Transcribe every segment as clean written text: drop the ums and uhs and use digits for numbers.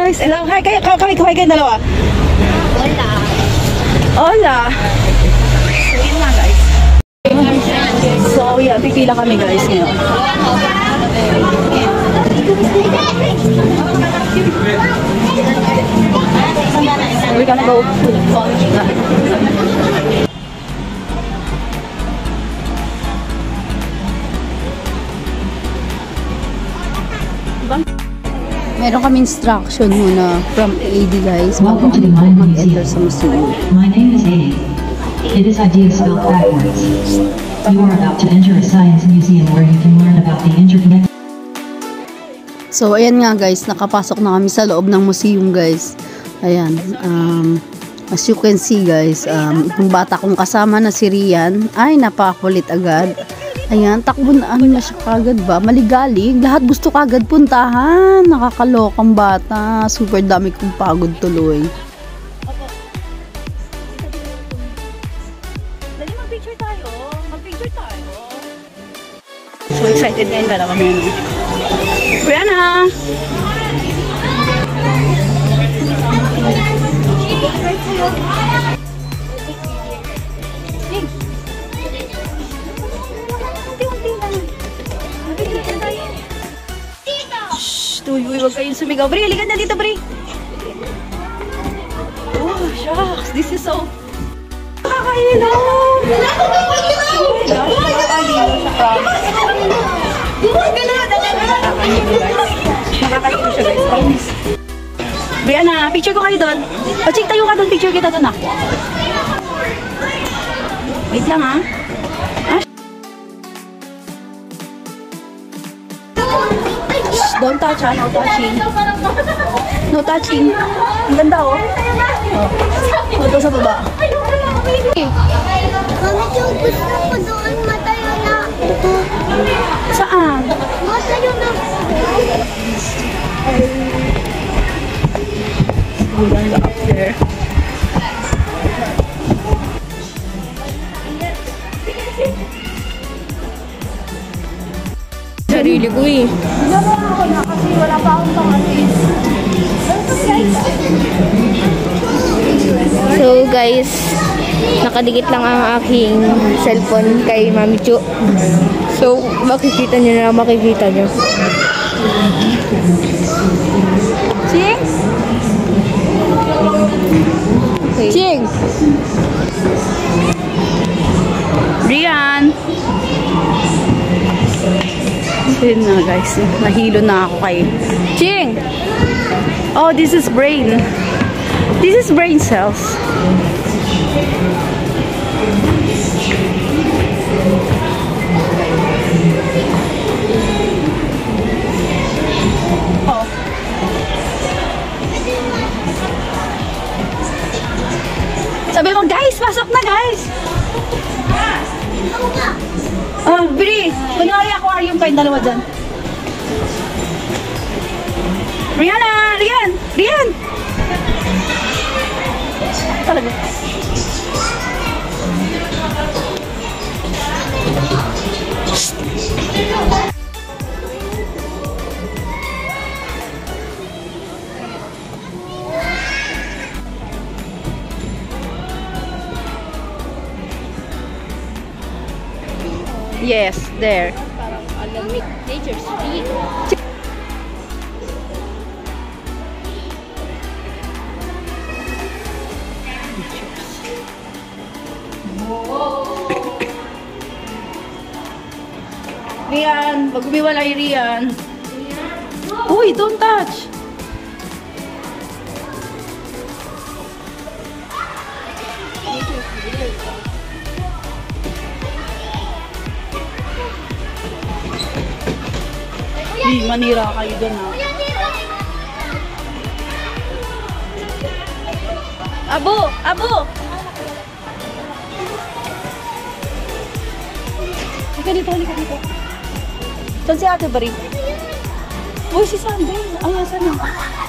guys. Hello. Hi kayo. Kaway kayong dalawa. Hola. Hola. So, yun nga guys. So, yeah. Pipila kami guys ngayon. We're gonna go to the phone. Meron kami instruction muna from AD guys bago kami mag-enter sa museum. My name is AD. It is idea spelled backwards. You are about to enter a science museum where you can learn about the interconnected. So ayan nga guys, nakapasok na kami sa loob ng museum guys. Ayan, as you can see guys, yung bata kong kasama na si Rian, ay napakulit agad. Ayan, takbo na siya kagad ba? Maligalig, lahat gusto kagad puntahan. Nakakalokang bata, super dami kong pagod tuloy. Dali mag-picture tayo, So excited ngayon dalawa na yun. Brianna! Uy, huwag kayong sumigaw. Bri, halika na dito, Bri. Oh, shucks. This is so... Nakakahilo! Nakakahilo siya, promise. Nakakahilo siya, guys, promise. Brianna, picture ko kayo doon. O, Chik, tayo ka doon. Picture kita doon, ah. Wait lang, ah. Don't touch, ha? No touching. No touching. Ang ganda, oh. Ito sa baba. Mami, yung gusto ko doon, matayo na. Saan? Matayo na. Ang ganda up there. Sarili ko eh. Ginawa ko na kasi wala pa akong pang-alis. So guys, nakadikit lang ang aking cellphone kay Mami Chu. So makikita nyo na, makikita nyo. Ching? Okay. Ching! Rian! So yun na guys, nahilo na ako kay Ching! Oh, this is brain. This is brain cells. Oh. Sabi mo, guys, pasok na guys! Oh, Bri! Kunwari aquarium kayong dalawa dyan. Rihanna! Rian! Rian! Talaga. Yes, there. Parang alamig, nature street. Rian, pag umiwalay Rian. Uy, don't touch. Uy, manira kayo dyan, ha. Abo! Abo! Halika dito, halika dito. Saan si Ate Bari? Uy, si Sunday. Ay, asan na?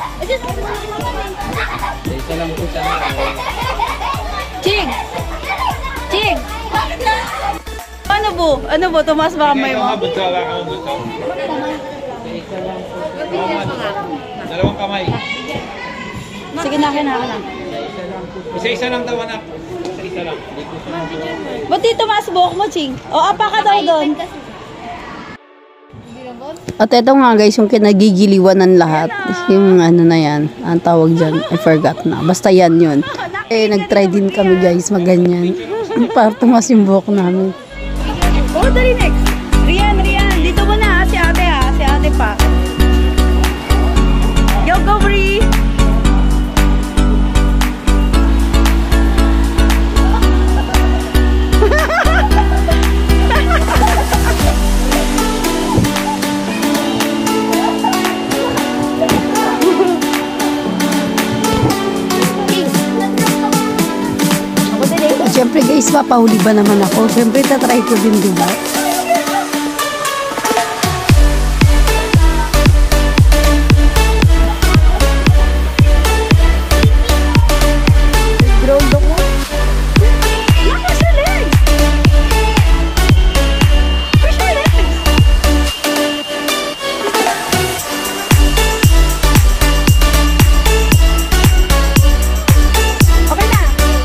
Isa lang po siya. Ching! Ching! Ano po? Ano po? Tumaas ba kamay mo? Dalawang kamay. Sige na, akin na. Isa-isa lang daw anak. Isa-isa lang. Ba't di tumaas buhok mo, Ching? O, apa ka daw doon. At ito nga guys, yung kinagigiliwan ng lahat. Yung ano na yan, ang tawag dyan, I forgot na. Basta yan yun. Eh, nag-try din kami guys, maganyan. Para tumas yung buhok namin. Oh, dali next. Rian, dito mo na si ate si ate pa. Go, Bri! Siyempre guys, papahuli ba naman ako? Siyempre, tatry ko din, diba? Ground ako. Lakas sa legs! Push your legs! Okay na!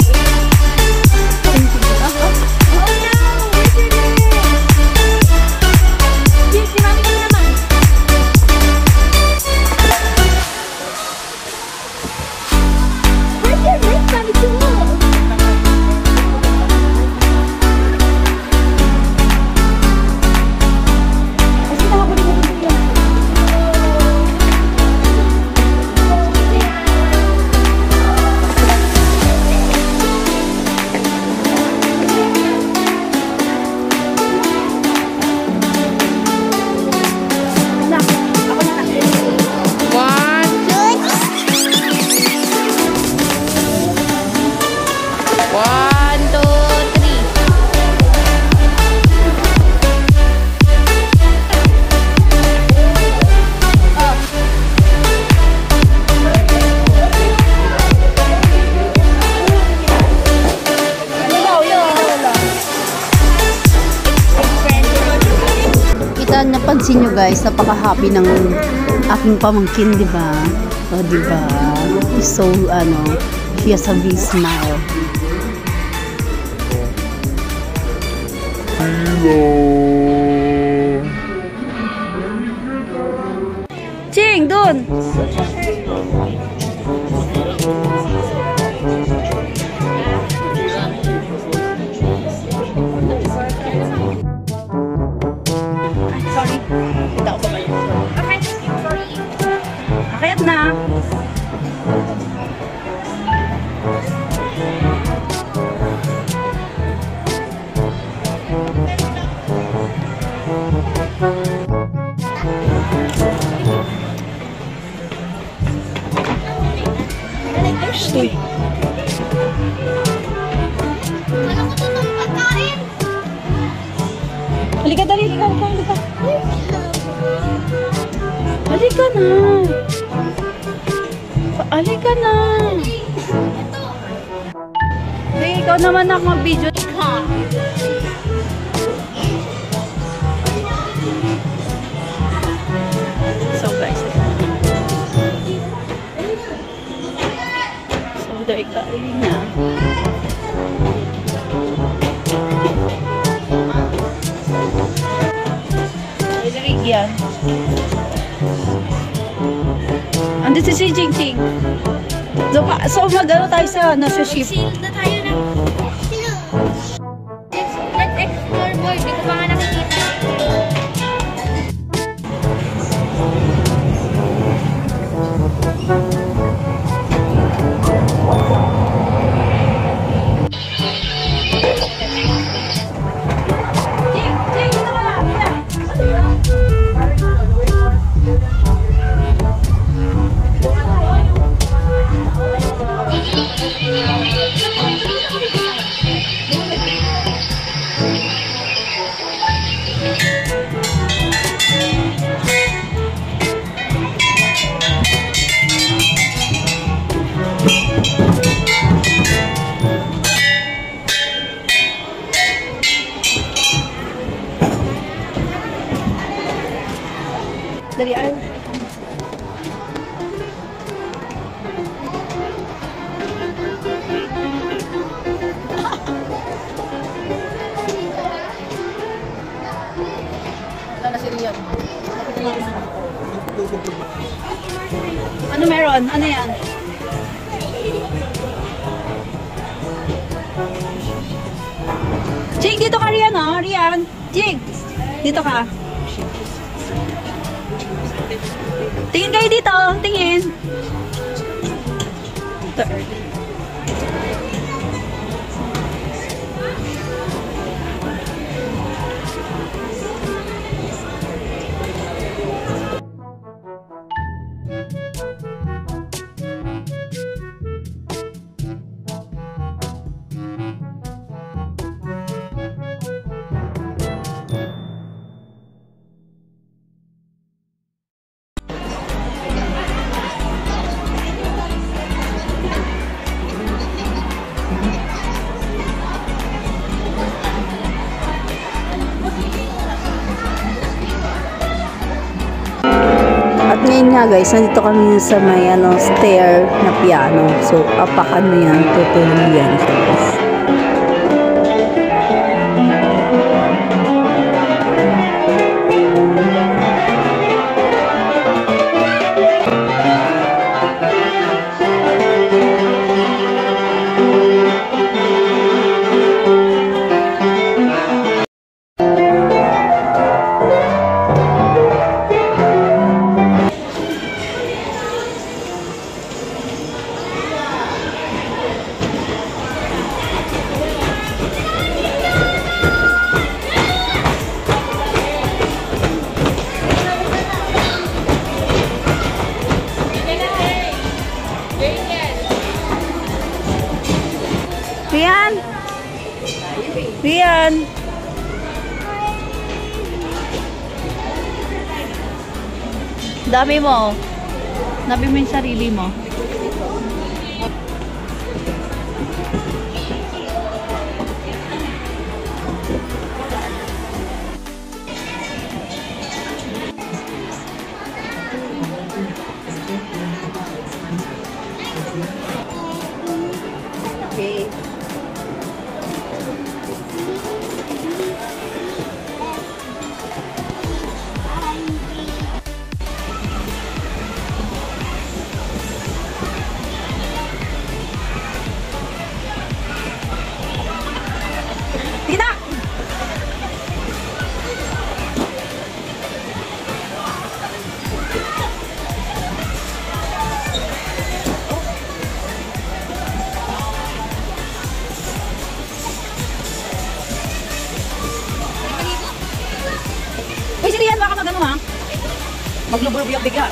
Napansin nyo guys, napaka-happy ng aking pamangkin, di ba? O, di ba? So, she has a big smile. Ching, dun! Akayat na. Uy. Halika, dali. Halika. Halika na. Halika na. Hey, ikaw naman ako mag-video. So guys. So dahil kain na. Yan. Andito si Jing Jing. So mag-ano tayo sa ship. Na tayo na. Let's explore boy. Hindi ko pa nga nakikita. Ano meron? Ano yan? Jig, dito ka Rian, oh. Rian. Jig, dito ka. Tingin kayo dito. Tingin. Ito. At ngayon nga guys, nandito kami sa may stair na piano. So, apakan mo yan, tutulog yan guys. Rian! Rian! Dami mo. Dami mo yung sarili mo. Okay. Uy, si Rian, baka mag-ano ha? Maglubur-buyok bigla.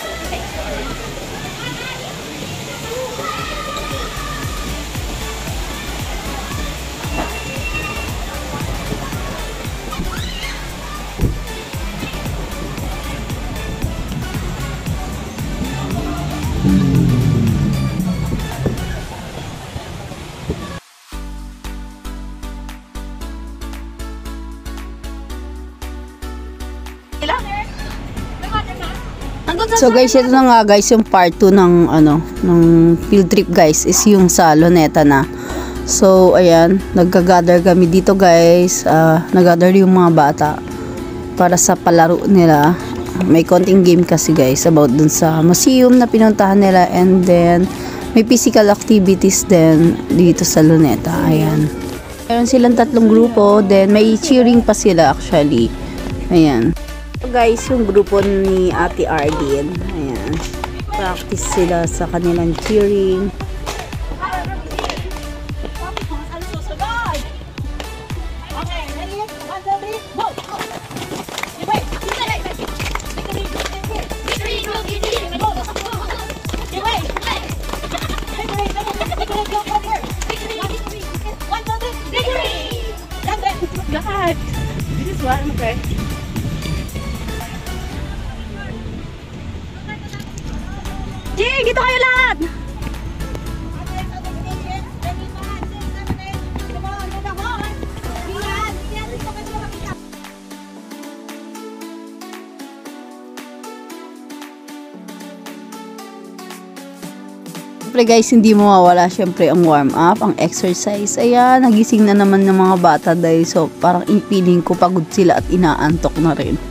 So guys, ito na nga guys yung part 2 ng ng field trip guys is yung sa Luneta na. So ayan, nagga-gather kami dito guys. Nag-gather yung mga bata para sa palaro nila. May konting game kasi guys about dun sa museum na pinuntahan nila, and then may physical activities din dito sa Luneta. Ayan. Meron silang 3 grupo, then may cheering pa sila actually. Ayan. Guys, yung grupo ni Ate Ardin, ayan, practice sila sa kanilang cheering. God, this is one, okay. Jig, ito kayo lahat! Siyempre guys, hindi mawawala syempre ang warm up, ang exercise. Ayan, nagising na naman ng mga bata dahil so parang feeling ko pagod sila at inaantok na rin.